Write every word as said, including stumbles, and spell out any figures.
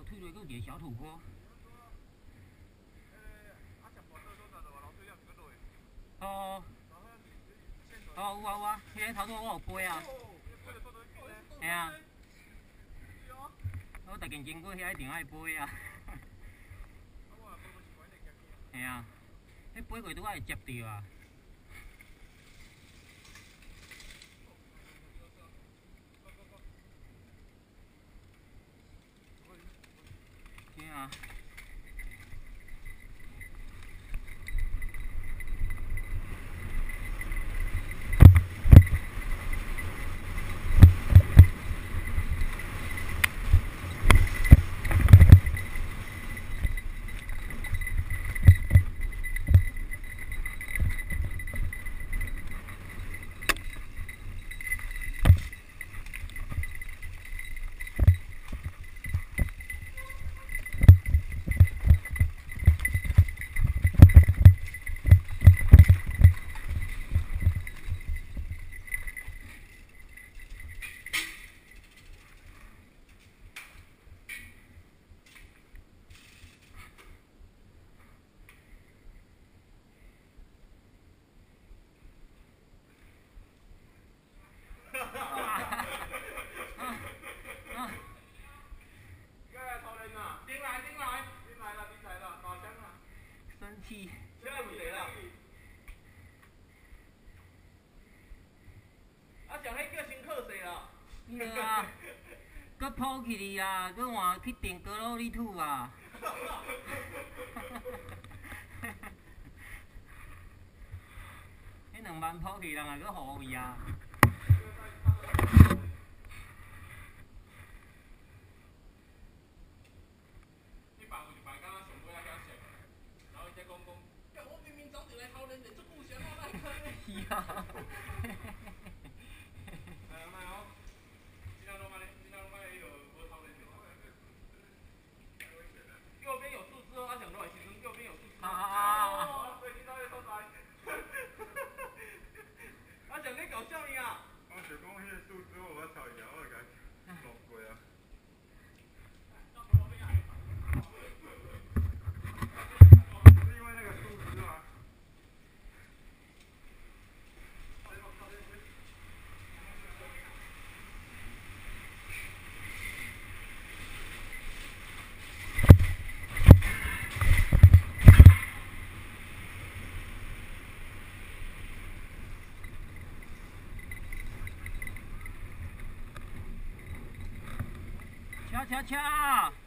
推落个一个小土坡。哦。哦，有啊有啊，迄个头拄我有飞啊。嘿啊。我逐间经过遐一定爱飞啊。嘿啊，迄飞过拄仔会接着啊。嘿啊。气，现在有谁啦？啊，上迄叫先靠谁啦？对啊，搁抛弃你啊，搁换去订格罗里土啊。迄两万抛弃人啊，搁互伊啊。右边有树枝哦，阿想落来，其实右边有树枝。啊啊啊！对，听到咧，收台。阿想你搞笑呢啊！我是讲迄个树枝，我操伊啊，我甲弄过啊。是因为那个树枝吗？恰恰恰！